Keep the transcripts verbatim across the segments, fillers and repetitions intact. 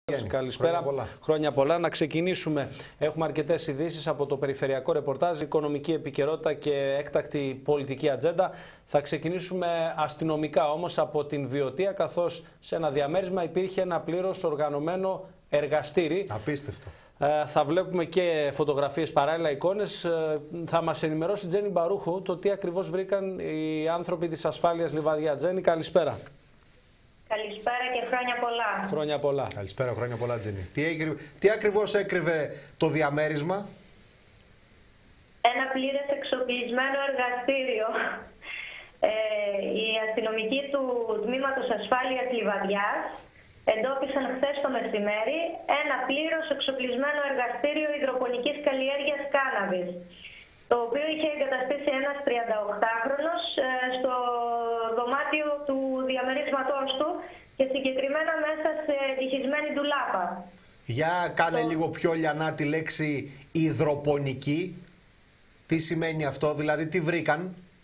Καλησπέρα. Χρόνια πολλά. Χρόνια πολλά. Να ξεκινήσουμε. Έχουμε αρκετές ειδήσεις από το περιφερειακό ρεπορτάζ, οικονομική επικαιρότητα και έκτακτη πολιτική ατζέντα. Θα ξεκινήσουμε αστυνομικά όμως από την Βιωτία, καθώς σε ένα διαμέρισμα υπήρχε ένα πλήρως οργανωμένο εργαστήρι. Απίστευτο. Ε, θα βλέπουμε και φωτογραφίες, παράλληλα εικόνες. Ε, θα μας ενημερώσει η Τζέννη Μπαρούχου το τι ακριβώς βρήκαν οι άνθρωποι της ασφάλειας Λιβαδιά. Τζέννη, καλησπέρα. Καλησπέρα και χρόνια πολλά. Χρόνια πολλά. Καλησπέρα, χρόνια πολλά, Τζέννη. Τι, έκρυβε, τι ακριβώς έκρυβε το διαμέρισμα? Ένα πλήρες εξοπλισμένο εργαστήριο. Ε, οι αστυνομικοί του Τμήματος Ασφάλειας Λιβαδιάς εντόπισαν χθες το μεσημέρι ένα πλήρως εξοπλισμένο εργαστήριο υδροπονικής καλλιέργειας κάναβης, το οποίο είχε εγκαταστήσει ένας τριανταοκτάχρονος στο δωμάτιο του διαμερίσματός του και συγκεκριμένα μέσα σε τυχισμένη ντουλάπα. Για κάνε το... λίγο πιο λιανά τη λέξη υδροπονική. Τι σημαίνει αυτό, δηλαδή τι βρήκαν?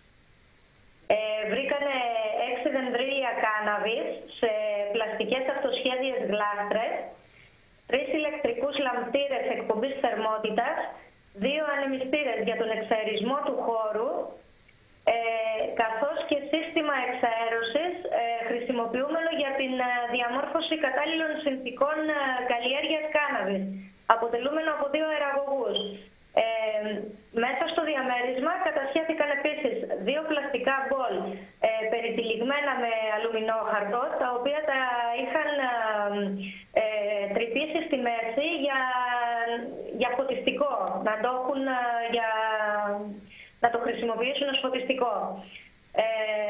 Ε, βρήκανε έξι δεντρίλια κάναβης σε πλαστικές αυτοσχέδιες γλάστρες, τρεις ηλεκτρικούς λαμπτήρες εκπομπής θερμότητας, δύο ανεμιστήρες για τον εξαερισμό του χώρου, ε, καθώς και σύστημα εξαέρωσης ε, χρησιμοποιούμενο για την ε, διαμόρφωση κατάλληλων συνθηκών ε, καλλιέργειας κάναβης, αποτελούμενο από δύο αεραγωγούς. Ε, μέσα στο διαμέρισμα κατασχέθηκαν επίσης δύο πλαστικά μπολ ε, περιτυλιγμένα με αλουμινόχαρτο, τα οποία τα είχαν ε, ε, τρυπήσει στη μέση για, για φωτιστικό, να το, έχουν, για, να το χρησιμοποιήσουν ως φωτιστικό. Ε,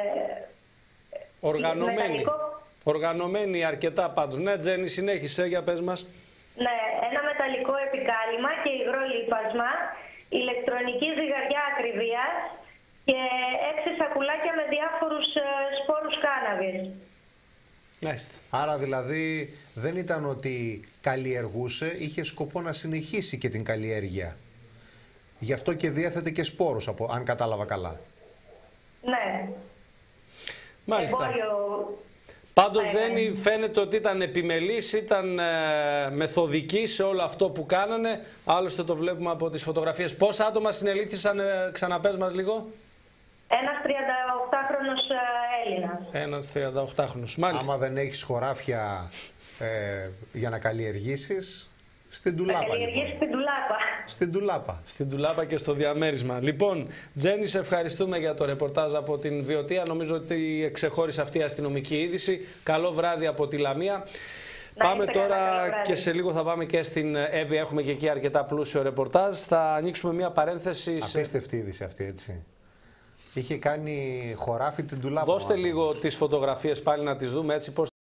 Οργανωμένη. Μεταλλικό... Οργανωμένη αρκετά πάντως. Ναι, Τζέννη, συνέχισε, για πες μας. Ναι, ένα μεταλλικό επικάλυμα και υγρό λίπασμα, ηλεκτρονική ζυγαριά ακριβίας και έξι σακουλάκια με διάφορους ε, σπόρους κάναβης. Μάλιστα. Άρα δηλαδή δεν ήταν ότι καλλιεργούσε, είχε σκοπό να συνεχίσει και την καλλιέργεια. Γι' αυτό και διέθετε και σπόρους, από, αν κατάλαβα καλά. Ναι. Μάλιστα. Εμπόριο... Πάντως, Τζέννη, φαίνεται ότι ήταν επιμελής, ήταν ε, μεθοδική σε όλο αυτό που κάνανε. Άλλωστε το βλέπουμε από τις φωτογραφίες. Πόσα άτομα συνελήφθησαν, ε, ξαναπες μας λίγο? Ένας τριανταοκτάχρονος ε, Έλληνας. Ένας τριανταοκτάχρονος, μάλιστα. Άμα δεν έχεις χωράφια ε, για να καλλιεργήσεις, στην ντουλάπα. Θα καλλιεργήσεις Λοιπόν. στην ντουλάπα. Στην ντουλάπα. Στην ντουλάπα και στο διαμέρισμα. Λοιπόν, Τζέννη, σε ευχαριστούμε για το ρεπορτάζ από την Βιωτία. Νομίζω ότι εξεχώρισε αυτή η αστυνομική είδηση. Καλό βράδυ από τη Λαμία. Να πάμε τώρα και σε λίγο θα πάμε και στην Εύβοια. Έχουμε και εκεί αρκετά πλούσιο ρεπορτάζ. Θα ανοίξουμε μια παρένθεση. Απίστευτη είδηση αυτή, έτσι. Είχε κάνει χωράφι την ντουλάπα. Δώστε λίγο τις φωτογραφίες πάλι να τις δούμε έτσι πώς.